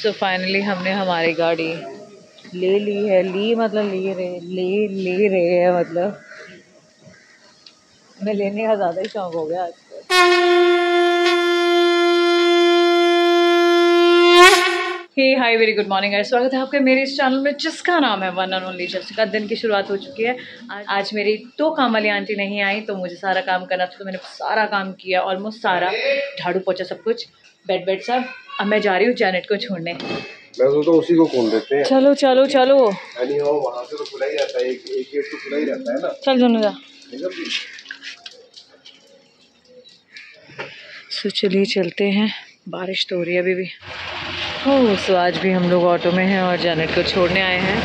So finally हमने हमारी गाड़ी ले ली है। मतलब ले रहे हैं, मतलब मैं लेने का ज़्यादा ही शौक हो गया आजकल। Hey hi very good morning guys, स्वागत है आपके मेरे इस चैनल में जिसका नाम है वन एंड ओनली जसिका। दिन की शुरुआत हो चुकी है। आज मेरी तो काम वाली आंटी नहीं आई तो मुझे सारा काम करना था, तो मैंने सारा काम किया, ऑलमोस्ट सारा, झाड़ू पोछा सब कुछ, बेड सब। अब मैं जा रही हूँ जैनेट को छोड़ने। मैं सोचता हूँ उसी को खोल देते हैं। चलो चलो चलो, वहाँ से तो खुला ही रहता है, एक गेट तो खुला ही रहता है ना। चल दोनों जा। सो चलिए चलते हैं, बारिश तो हो रही है अभी भी। हो सो आज भी हम लोग ऑटो में हैं और जैनेट को छोड़ने आए हैं।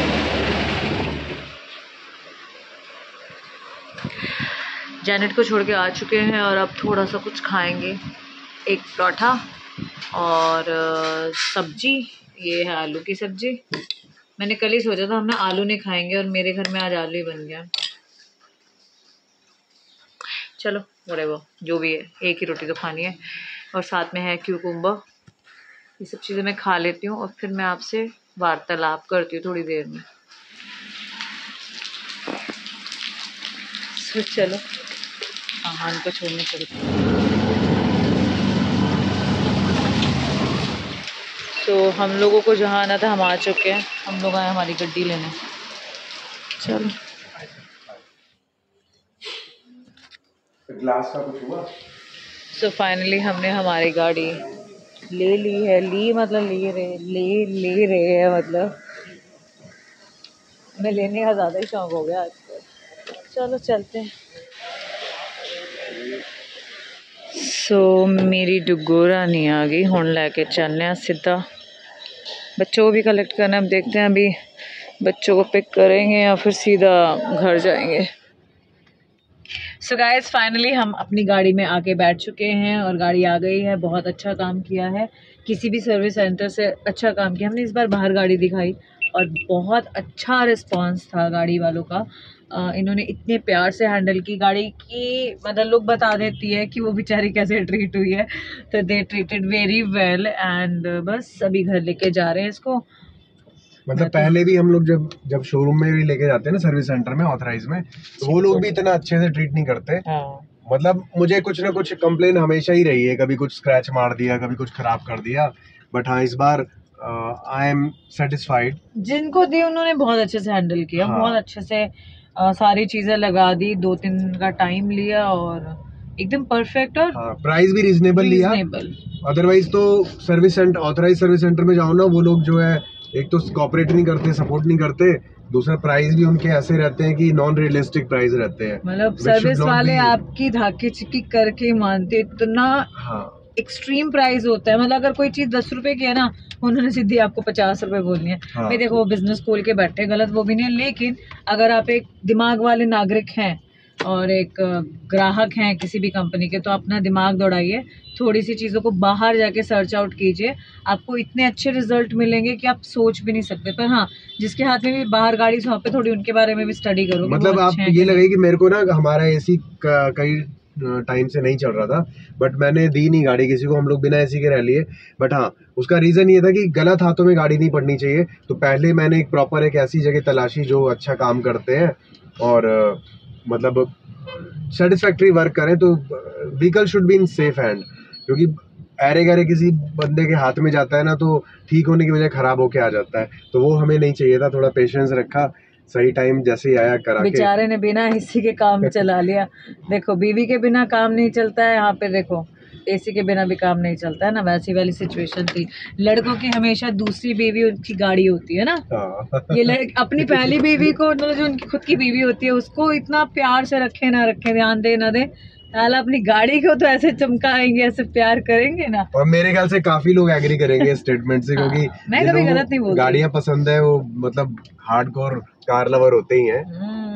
जैनेट को छोड़ के आ चुके हैं और अब थोड़ा सा कुछ खाएंगे, एक पराठा और सब्जी। ये है आलू की सब्जी। मैंने कल ही सोचा था हम ना आलू नहीं खाएंगे और मेरे घर में आज आलू ही बन गया। चलो व्हाटएवर, जो भी है, एक ही रोटी तो खानी है। और साथ में है क्यूकम्बर। ये सब चीज़ें मैं खा लेती हूँ और फिर मैं आपसे वार्तालाप करती हूँ थोड़ी देर में। चलो आहान को छोड़ने चलते हैं। तो हम लोगों को जहाँ आना था हम आ चुके हैं। हम लोग आए हमारी गड्डी लेने। चलो ग्लास का कुछ हुआ? सो फाइनली हमने हमारी गाड़ी ले ली है। मतलब ले रहे हैं, मतलब मैं लेने का ज़्यादा ही शौक हो गया आजकल। चलो चलते हैं। सो मेरी डुगोरा नहीं आ गई, हुण लैके चलने सीधा। बच्चों को भी कलेक्ट करना है। अब देखते हैं, अभी बच्चों को पिक करेंगे या फिर सीधा घर जाएंगे। सो गाइस फाइनली हम अपनी गाड़ी में आके बैठ चुके हैं और गाड़ी आ गई है। बहुत अच्छा काम किया है, किसी भी सर्विस सेंटर से अच्छा काम किया। हमने इस बार बाहर गाड़ी दिखाई और बहुत अच्छा रिस्पांस था गाड़ी वालों का। इन्होंने इतने प्यार से हैंडल की गाड़ी की, मतलब लोग बता देती है कि वो बेचारी कैसे ट्रीट हुई है, तो they treated very well. And बस अभी घर लेके जा रहे हैं इसको। मतलब पहले भी हम लोग जब शोरूम में भी लेके जाते हैं ना, सर्विस सेंटर में, ऑथराइज में, तो वो लोग भी इतना अच्छे से ट्रीट नहीं करते। मतलब मुझे कुछ ना कुछ कंप्लेन हमेशा ही रही है, कभी कुछ स्क्रैच मार दिया, कभी कुछ खराब कर दिया। बट हाँ, इस बार आई एम सेटिस्फाइड। जिनको दी उन्होंने बहुत अच्छे से हैंडल किया। हाँ। बहुत अच्छे से सारी चीजें लगा दी, 2-3 दिन का टाइम लिया और एकदम परफेक्ट। और हाँ, प्राइस भी रीजनेबल लिया। अदरवाइज तो service centre, authorise service centre में जाओ ना, वो लोग जो है एक तो कोऑपरेट नहीं करते, सपोर्ट नहीं करते, दूसरा प्राइस भी उनके ऐसे रहते हैं कि नॉन रियलिस्टिक प्राइस रहते हैं। मतलब सर्विस वाले आपकी धाकी चिक्की करके मानते, इतना हाँ एक्सट्रीम प्राइस होता है। मतलब अगर कोई चीज 10 रुपए की है ना, उन्होंने सीधी आपको 50 रुपए बोलनी है। हाँ। भाई देखो, वो बिजनेस खोल के बैठे, गलत वो भी नहीं है, लेकिन अगर आप एक दिमाग वाले नागरिक हैं और एक ग्राहक हैं किसी भी कंपनी के, तो अपना दिमाग दौड़ाइए, थोड़ी सी चीज़ों को बाहर जाके सर्च आउट कीजिए, आपको इतने अच्छे रिजल्ट मिलेंगे कि आप सोच भी नहीं सकते। पर हाँ, जिसके हाथ में भी बाहर गाड़ी सौंपे, थोड़ी उनके बारे में भी स्टडी करो। मतलब आप ये लगे कि मेरे को ना हमारा एसी कई टाइम से नहीं चल रहा था, बट मैंने दी नहीं गाड़ी किसी को, हम लोग बिना एसी के रह लिए। बट हाँ, उसका रीजन ये था कि गलत हाथों में गाड़ी नहीं पड़नी चाहिए। तो पहले मैंने एक प्रॉपर एक ऐसी जगह तलाशी जो अच्छा काम करते हैं और मतलब सेटिस्फैक्ट्री वर्क करें, तो vehicle should be in safe hand. क्योंकि अरे गरे किसी बंदे के हाथ में जाता है ना, तो ठीक होने की वजह खराब होके आ जाता है। तो वो हमें नहीं चाहिए था। थोड़ा पेशेंस रखा, सही टाइम जैसे ही आया करा के। बेचारे ने बिना एसी के काम चला लिया। देखो, बीवी के बिना काम नहीं चलता है, यहाँ पे देखो एसी के बिना भी काम नहीं चलता है ना। वैसी वाली सिचुएशन थी। लड़कों की हमेशा दूसरी बीवी उनकी गाड़ी होती है ना। ये अपनी पहली बीवी को, मतलब जो उनकी खुद की बीवी होती है, उसको इतना प्यार से रखे ना रखे, ध्यान दे ना दे, अपनी गाड़ी को तो ऐसे चमकाएंगे, ऐसे प्यार करेंगे ना। और मेरे ख्याल से काफी लोग एग्री करेंगे इस स्टेटमेंट से, क्योंकि मैं कभी गलत नहीं बोलती। गाड़ियां पसंद है, वो मतलब हार्डकोर कार लवर होते ही हैं,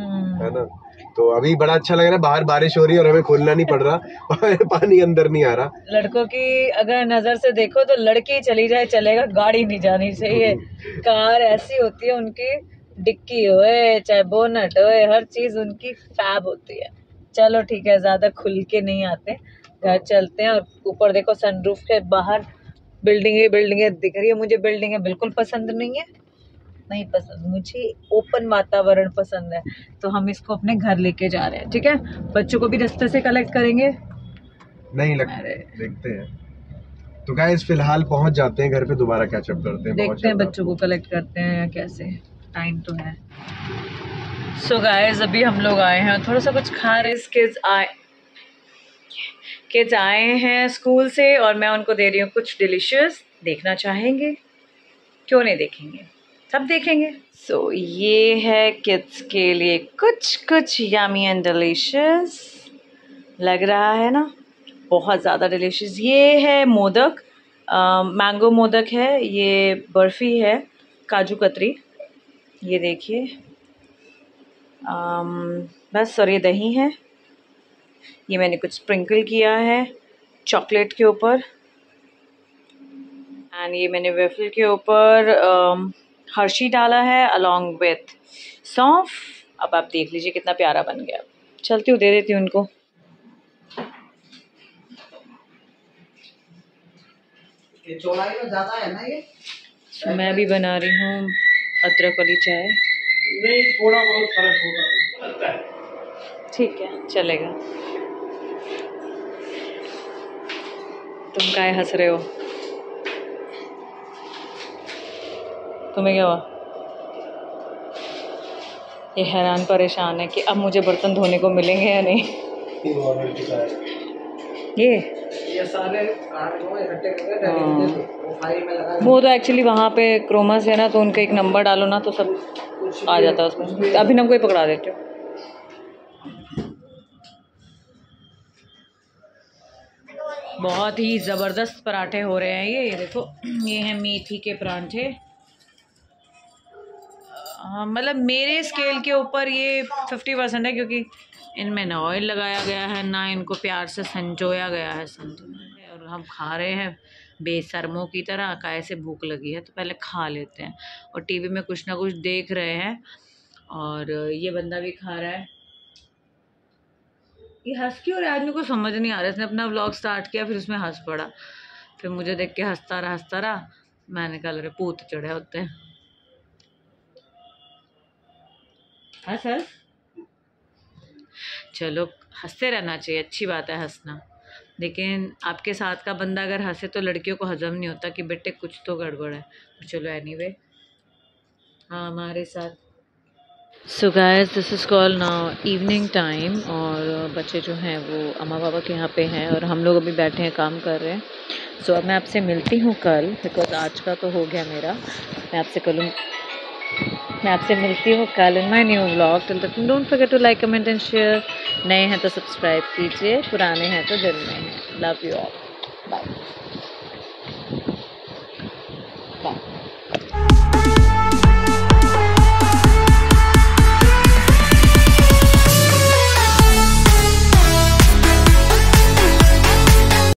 है ना। तो अभी बड़ा अच्छा लग रहा है, बाहर बारिश हो रही है और हमें खोलना नहीं पड़ रहा, पानी अंदर नहीं आ रहा। लड़कों की अगर नजर से देखो तो लड़की चली जाए चलेगा, गाड़ी नहीं जानी चाहिए। कार ऐसी होती है, उनकी डिक्की होए चाहे बोनट होए, हर चीज उनकी फैब होती है। चलो ठीक है, ज्यादा खुल के नहीं आते, घर चलते हैं। और ऊपर देखो सनरूफ के बाहर बिल्डिंगें दिख रही है। मुझे बिल्डिंगें बिल्कुल पसंद नहीं है, नहीं पसंद, मुझे ओपन वातावरण पसंद है। तो हम इसको अपने घर लेके जा रहे हैं, ठीक है। बच्चों को भी रास्ते से कलेक्ट करेंगे, नहीं देखते हैं। तो गाइस फिलहाल पहुंच जाते हैं घर पे, दोबारा कैचअप करते हैं, देखते हैं बच्चों को कलेक्ट करते हैं कैसे, टाइम तो है। सो गाइस अभी हम लोग आए हैं, थोड़ा सा कुछ खा रहे। किड्स आए हैं स्कूल से और मैं उनको दे रही हूँ कुछ डिलीशियस। देखना चाहेंगे? क्यों नहीं देखेंगे, सब देखेंगे। सो ये है किड्स के लिए कुछ यमी एंड डिलीशियस, लग रहा है ना, बहुत ज़्यादा डिलीशियस। ये है मोदक, मैंगो मोदक है, ये बर्फ़ी है, काजू कतरी, ये देखिए, बस। और ये दही है, ये मैंने कुछ स्प्रिंकल किया है चॉकलेट के ऊपर, एंड ये मैंने वेफल के ऊपर हर्शी डाला है अलॉन्ग विथ सौंफ। अब आप देख लीजिए कितना प्यारा बन गया। चलती हूँ, दे देती हूँ उनको। चौड़ाई में ज़्यादा है ना ये। तो मैं भी बना रही हूँ अदरक वाली चाय। नहीं, थोड़ा बहुत फर्क होगा, ठीक है, चलेगा। तुम काहे हंस रहे हो? तुम्हें क्या हुआ? ये हैरान परेशान है कि अब मुझे बर्तन धोने को मिलेंगे या नहीं। ये सारे इकट्ठे करके वो तो एक्चुअली वहाँ पे क्रोमस है ना, तो उनका एक नंबर डालो ना तो सब आ जाता है उसमें। अभिनव को ही पकड़ा देते हो। बहुत ही ज़बरदस्त पराठे हो रहे हैं ये देखो। ये हैं मेथी के पराठे। मतलब मेरे स्केल के ऊपर ये 50% है, क्योंकि इनमें ना ऑयल लगाया गया है, ना इनको प्यार से संजोया गया है, और हम खा रहे हैं बेशर्मों की तरह। कैसे भूख लगी है तो पहले खा लेते हैं, और टीवी में कुछ ना कुछ देख रहे हैं, और ये बंदा भी खा रहा है। ये हंस क्यों रहा है? आदमी को समझ नहीं आ रहा। इसने अपना व्लॉग स्टार्ट किया, फिर उसमें हंस पड़ा, फिर मुझे देख के हंसता रहा। मैंने कहा अरे पूत चढ़े होते हैं। हंस। चलो, हंसते रहना चाहिए, अच्छी बात है हंसना, लेकिन आपके साथ का बंदा अगर हंसे तो लड़कियों को हजम नहीं होता कि बेटे कुछ तो गड़बड़ है। चलो एनीवे, हाँ हमारे साथ। So guys this is call now evening time, और बच्चे जो हैं वो अम्मा पापा के यहाँ पे हैं, और हम लोग अभी बैठे हैं काम कर रहे हैं। सो अब मैं आपसे मिलती हूँ कल, बिकॉज आज का तो हो गया मेरा। मैं आपसे मिलती हूँ कल in my new vlog. Till तक don't forget to like, comment and share. नए हैं तो सब्सक्राइब कीजिए, पुराने हैं तो दिल में हैं। Love you all, bye.